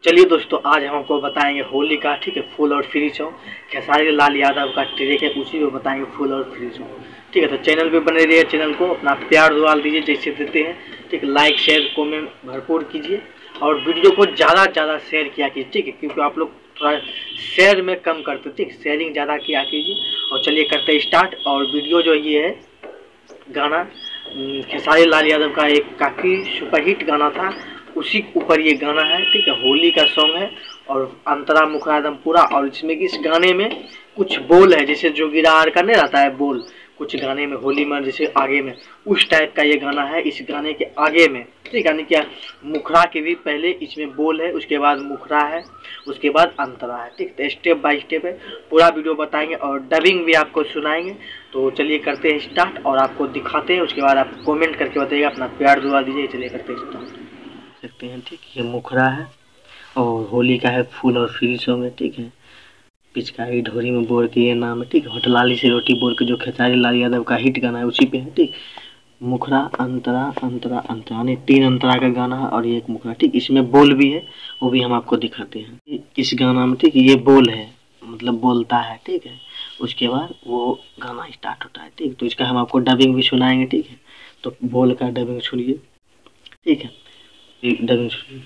चलिए दोस्तों, आज हम आपको बताएंगे होली का ठीक है फुल और फ्री सॉन्ग। खेसारी लाल यादव का ट्रैक है, उसी को बताएंगे फुल और फ्री सॉन्ग। ठीक है, तो चैनल पे बने रहिए, चैनल को अपना प्यार दुआ दीजिए जैसे देते हैं। ठीक है, लाइक शेयर कमेंट भरपूर कीजिए और वीडियो को ज़्यादा से ज़्यादा शेयर किया कीजिए। ठीक है, क्योंकि आप लोग थोड़ा शेयर में कम करते, ठीक, शेयरिंग ज़्यादा किया कीजिए। और चलिए करते हैं स्टार्ट। और वीडियो जो ये है गाना खेसारी लाल यादव का एक काफ़ी सुपरहिट गाना था, उसी ऊपर ये गाना है। ठीक है, होली का सॉन्ग है और अंतरा मुखरा एकदम पूरा। और इसमें इस गाने में कुछ बोल है, जैसे जो गिटार का नहीं रहता है बोल, कुछ गाने में होली में जैसे आगे में उस टाइप का ये गाना है। इस गाने के आगे में ठीक है, क्या मुखरा के भी पहले इसमें बोल है, उसके बाद मुखरा है, उसके बाद अंतरा है। ठीक, तो स्टेप बाय स्टेप है, पूरा वीडियो बताएंगे और डबिंग भी आपको सुनाएंगे। तो चलिए करते हैं स्टार्ट और आपको दिखाते हैं, उसके बाद आप कमेंट करके बताइएगा, अपना प्यार दुआ दीजिए। चलिए करते हैं स्टार्ट। सकते हैं ठीक, ये मुखरा है और होली का है फुल और फ्री सॉन्ग है। ठीक है, पिचकारी ढोरी में बोर के ये नाम है। ठीक है, होटलाली से रोटी बोर के जो खेसारी लाल यादव का हिट गाना है उसी पे है। ठीक, मुखरा अंतरा अंतरा अंतरा ने 3 अंतरा का गाना है और ये एक मुखरा। ठीक, इसमें बोल भी है, वो भी हम आपको दिखाते हैं इस गाना में। ठीक, ये बोल है, मतलब बोलता है। ठीक है, उसके बाद वो गाना स्टार्ट होता है। ठीक, तो इसका हम आपको डबिंग भी सुनाएंगे। ठीक है, तो बोल का डबिंग सुनिए। ठीक है, डबिंग सुनिए।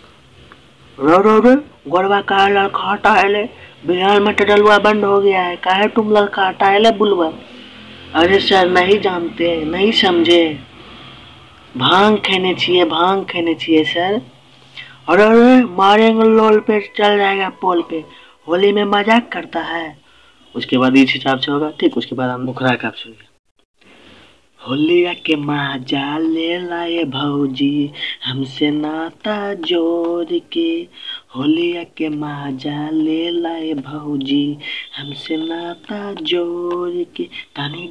रो रो रे गोरवा का लड़का हटाए, बिहार में टडलुआ बंद हो गया है, काहे तुम लड़का हटाए बुलवा। अरे सर नहीं जानते, नहीं समझे, भांग खेने चाहिए, भांग खेने चाहिए सर। अरे अरे मारेंगे लोल पे, चल जाएगा पोल पे, होली में मजाक करता है। उसके बाद इस हिसाब से होगा। ठीक, उसके बाद हम मुखरा का सुनिए। होलिया के मजा ले लाए भौजी हमसे नाता जोड़ के, होलिया के मजा ले लाए भौजी हमसे नाता जोड़ के, तनी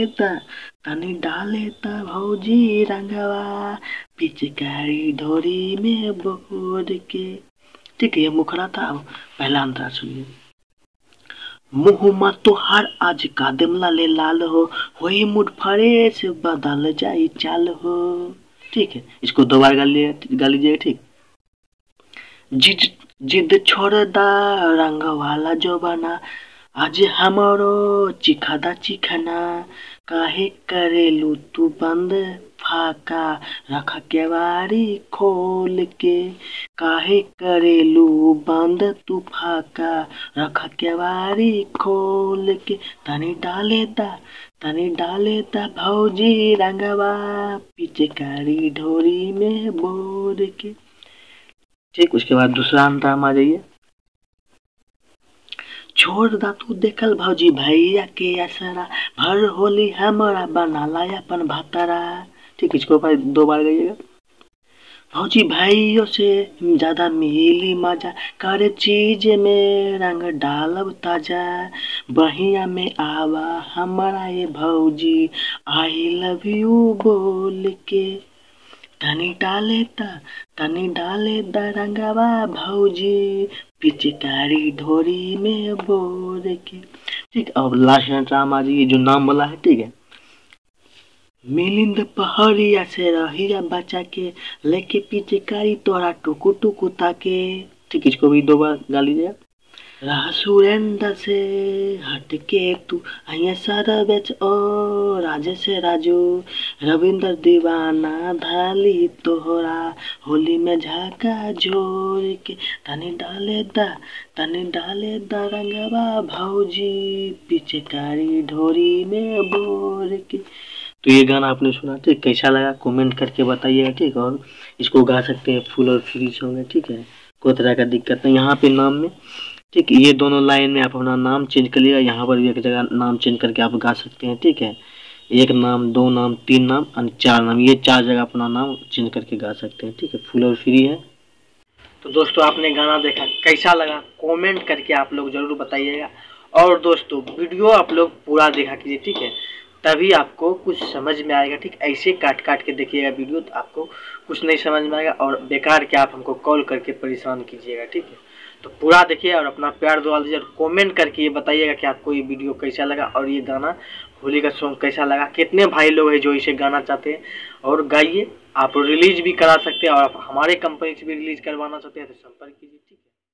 डाले ता भौजी रंगवा पिचकारी ढोरी में बोर के। ठीक है, ये मुखरा था। अब पहला अंतरा सुनिए। मुँह तोहार आज कादम लाले लाल हो, वही मुड फरेश बदल जाई चाल हो। ठीक है, इसको 2 बार गा लीजिए। ठीक, जिद जिद छोड़ दा रंग वाला जो बना, आज हमारो चिखाना, काहे करेलू तू बंद फाका, रखा केवाड़ी खोल के, काहे करेलू बंद तू फाका, रखा केवाड़ी खोल के, तनी डाले दा भौजी रंगवा पिचकारी ढोरी में बोर के। ठीक, उसके बाद दूसरा अंतरा आ जाइए। छोड़ दा तू देखल भौजी भैया के असरा, भर होली हमारा बना लाया अपन भतरा। ठीक, इसको 2 बार गाइएगा। भौजी भाइयों से ज्यादा मिली मजा, करे चीज में रंग डालब ताजा, बहिया में आवा हमारा ये भौजी आई लव यू बोल के, तनी डाले दा रंगवा भौजी पिचकारी ढोरी में बोर के। ठीक, अब लास्ट अंतरा आ जाइए जो नाम वाला है। ठीक है, मिलिंद पहरिया से रहिया बचा के, लेके पिचकारी तोरा टुकु टुकु ताके। ठीक, इसको भी 2 बार गा लीजिए। रहा सुरेंद्र से हटके तू अहिया सारा बेच ओ, राजे से राजू रविंद्र दीवाना धाली तोहरा, होली में झाका झोर के, तनी डाले दा रंगवा भौजी पिचकारी ढोरी में बोर के। तो ये गाना आपने सुना। ठीक, कैसा लगा कमेंट करके बताइएगा। ठीक, और इसको गा सकते हैं फुल और फ्री सॉन्ग है। ठीक है, कोई तरह का दिक्कत नहीं यहाँ पे नाम में। ठीक, ये दोनों लाइन में आप अपना नाम चेंज कर लीजिएगा, यहाँ पर भी एक जगह नाम चेंज करके आप गा सकते हैं। ठीक है, 1 नाम 2 नाम 3 नाम और 4 नाम, ये 4 जगह अपना नाम चेंज करके गा सकते हैं। ठीक है, फुल और फ्री है। तो दोस्तों आपने गाना देखा, कैसा लगा कमेंट करके आप लोग जरूर बताइएगा। और दोस्तों वीडियो आप लोग पूरा देखा कीजिए। ठीक है, तभी आपको कुछ समझ में आएगा। ठीक, ऐसे काट काट के देखिएगा वीडियो तो आपको कुछ नहीं समझ में आएगा और बेकार के आप हमको कॉल करके परेशान कीजिएगा। ठीक है, तो पूरा देखिए और अपना प्यार दुआ दीजिए और कमेंट करके ये बताइएगा कि आपको ये वीडियो कैसा लगा और ये गाना होली का सॉन्ग कैसा लगा। कितने भाई लोग हैं जो इसे गाना चाहते हैं और गाइए। आप रिलीज भी करा सकते हैं और आप हमारे कंपनी से भी रिलीज करवाना चाहते हैं तो संपर्क कीजिए, ठीक है।